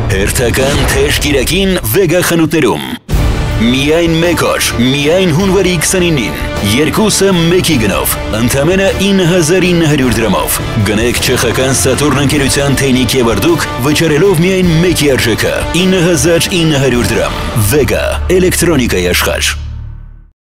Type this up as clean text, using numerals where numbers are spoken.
Հերթական թեժ կիրակին Վեգա խանութներում։ Միայն մեկ օր, միայն հունվարի 29-ին, երկուսը մեկի գնով, ընդամենը 9900 դրամով։ Գնեք չեխական Սատուրն ընկերության թեյնիկ եւ արդուկ, վճարելով միայն մեկի արժեքը 9900 դրամ։ Վեգա, էլեկտրոնիկայի աշխարհ։